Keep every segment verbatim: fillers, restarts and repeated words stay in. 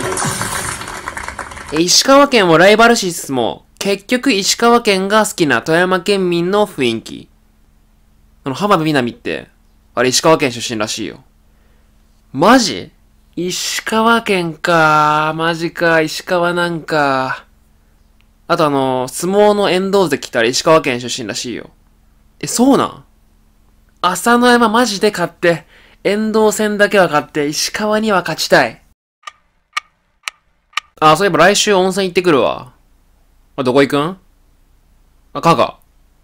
え、石川県もライバル視しつつも、結局石川県が好きな富山県民の雰囲気。あの、浜辺美波って、あれ石川県出身らしいよ。マジ？石川県か。マジか。石川なんか。あとあの、相撲の遠藤関ってあれ石川県出身らしいよ。え、そうなん？朝乃山マジで勝って、遠藤戦だけは勝って、石川には勝ちたい。あ、そういえば来週温泉行ってくるわ。あ、どこ行くん？あ、香川。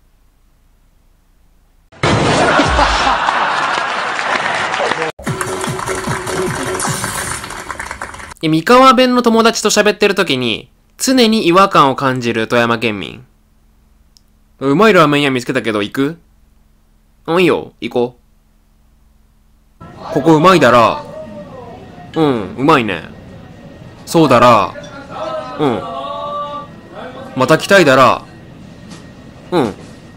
え、三河弁の友達と喋ってる時に、常に違和感を感じる富山県民。うまいラーメン屋見つけたけど行く？うん、いいよ。行こう。ここうまいだら。うん、うまいね。そうだら。うん。また来たいだら。うん。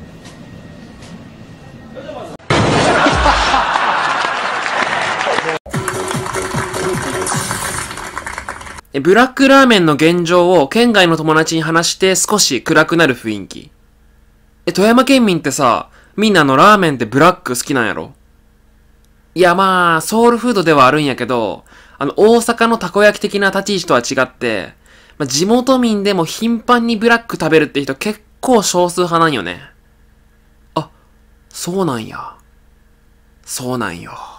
え、ブラックラーメンの現状を県外の友達に話して少し暗くなる雰囲気。え、富山県民ってさ、みんなのラーメンってブラック好きなんやろ？いやまあ、ソウルフードではあるんやけど、あの、大阪のたこ焼き的な立ち位置とは違って、まあ、地元民でも頻繁にブラック食べるって人結構少数派なんよね。あ、そうなんや。そうなんよ。